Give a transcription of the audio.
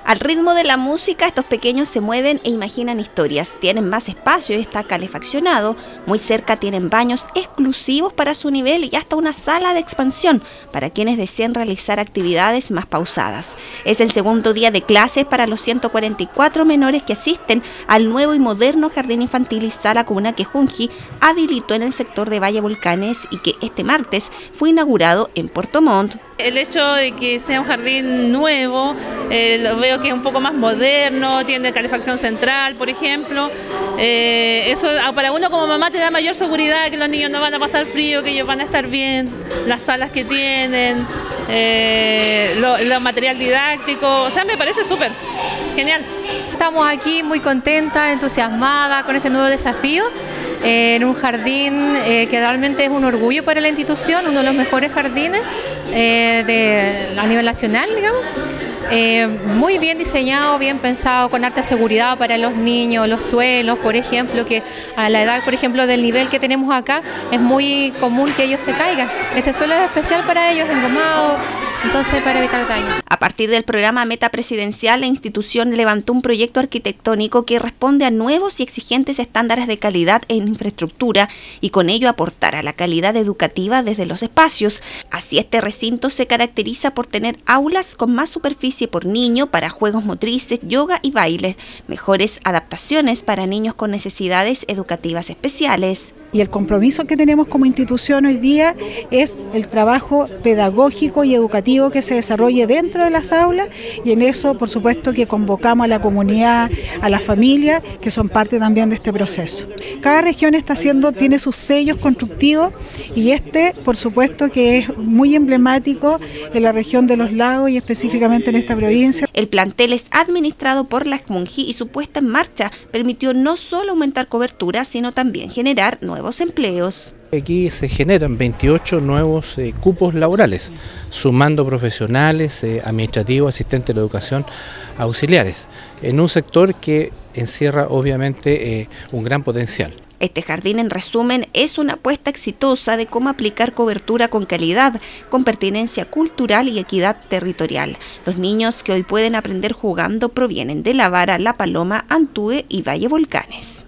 Al ritmo de la música, estos pequeños se mueven e imaginan historias. Tienen más espacio y está calefaccionado. Muy cerca tienen baños exclusivos para su nivel y hasta una sala de expansión para quienes deseen realizar actividades más pausadas. Es el segundo día de clases para los 144 menores que asisten al nuevo y moderno jardín infantil y sala comuna que Junji habilitó en el sector de Valle Volcanes y que este martes fue inaugurado en Puerto Montt. El hecho de que sea un jardín nuevo, lo veo que es un poco más moderno, tiene calefacción central, por ejemplo. Eso para uno como mamá te da mayor seguridad, que los niños no van a pasar frío, que ellos van a estar bien, las salas que tienen, lo material didáctico, o sea, me parece súper genial. Estamos aquí muy contentas, entusiasmadas con este nuevo desafío. En un jardín que realmente es un orgullo para la institución, uno de los mejores jardines a nivel nacional, digamos. Muy bien diseñado, bien pensado, con alta seguridad para los niños, los suelos, por ejemplo, que a la edad, por ejemplo, del nivel que tenemos acá, es muy común que ellos se caigan. Este suelo es especial para ellos, engomado, entonces para evitar daño. A partir del programa Meta Presidencial, la institución levantó un proyecto arquitectónico que responde a nuevos y exigentes estándares de calidad en infraestructura y con ello aportar a la calidad educativa desde los espacios. Así, este recinto se caracteriza por tener aulas con más superficie por niño para juegos motrices, yoga y bailes, mejores adaptaciones para niños con necesidades educativas especiales. Y el compromiso que tenemos como institución hoy día es el trabajo pedagógico y educativo que se desarrolle dentro de las aulas, y en eso, por supuesto, que convocamos a la comunidad, a las familias, que son parte también de este proceso. Cada región tiene sus sellos constructivos, y por supuesto, que es muy emblemático en la región de los lagos y específicamente en esta provincia. El plantel es administrado por la Junji y su puesta en marcha permitió no solo aumentar cobertura, sino también generar nuevos empleos. Aquí se generan 28 nuevos cupos laborales, sumando profesionales, administrativos, asistentes de la educación, auxiliares, en un sector que encierra obviamente un gran potencial. Este jardín, en resumen, es una apuesta exitosa de cómo aplicar cobertura con calidad, con pertinencia cultural y equidad territorial. Los niños que hoy pueden aprender jugando provienen de La Vara, La Paloma, Antúe y Valle Volcanes.